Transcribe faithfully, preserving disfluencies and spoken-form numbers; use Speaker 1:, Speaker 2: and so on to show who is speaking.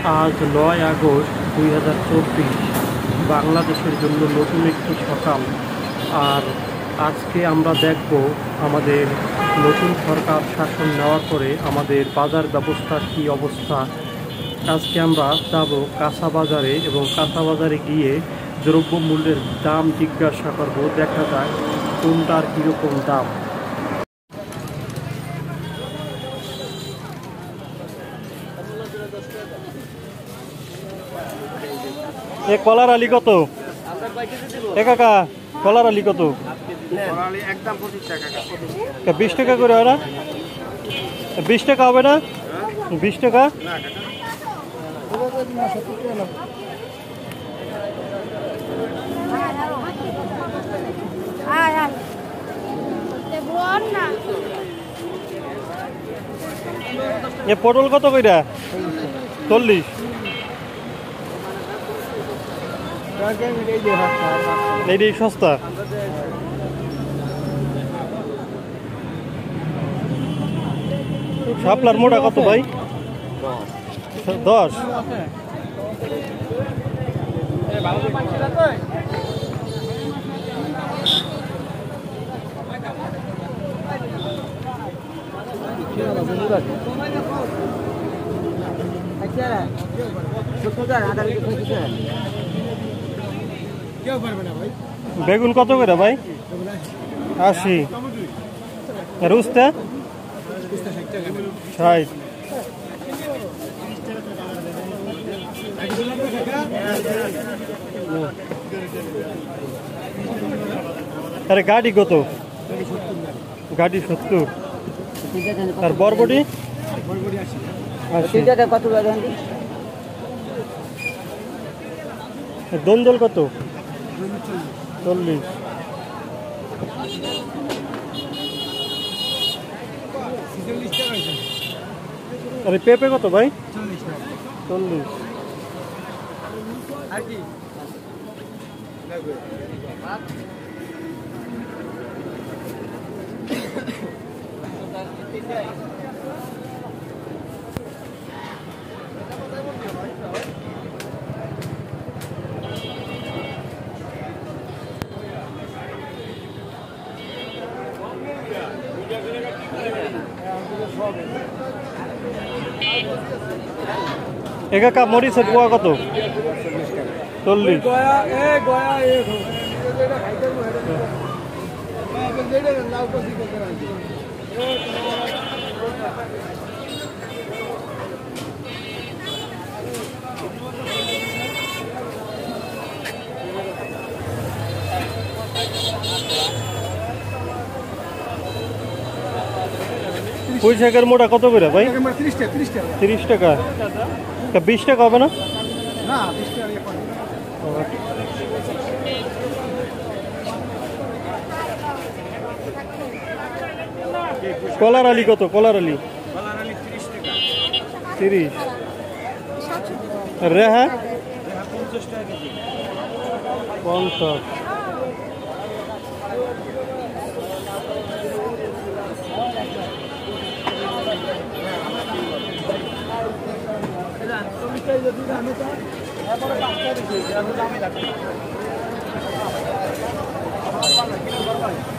Speaker 1: আজ নয় আগস্ট দুই হাজার চব্বিশ বাংলাদেশের জন্য নতুন একটি সকাল। আর আজকে আমরা দেখব আমাদের নতুন সরকার শাসন নেওয়ার পরে আমাদের বাজার ব্যবস্থার কী অবস্থা। আজকে আমরা যাব কাঁচা বাজারে এবং কাঁচা বাজারে গিয়ে দ্রব্যমূল্যের দাম জিজ্ঞাসা করব, দেখা যাক কোনটার কীরকম দাম। এ কলার আলি কত? এ কাকা কলার আলি কত? বিশ টাকা করে হয় না? বিশ টাকা হবে না? বিশ টাকা এ পটল কত কইরা? চল্লিশ। এইটাই সস্তা। শাপলার মোটা কত ভাই? দশ। বেগুন কত করে ভাই? আশি। আর উস্তা? ষাট। আরে গাড়ি কত? গাড়ি সত্তর। আর বরবটি? দন্দল কত? চল্লিশ। আরে পেঁপে কত ভাই? চল্লিশ। একা মরিচের পোয়া কত? চল্লিশ। পুঁই শাকের মোটা কত করে ভাই? তিরিশ টাকা। বিশ টাকা হবে না? কলার আলি কত? কলার আলি তিরিশ। রেহা পঞ্চাশ। আমি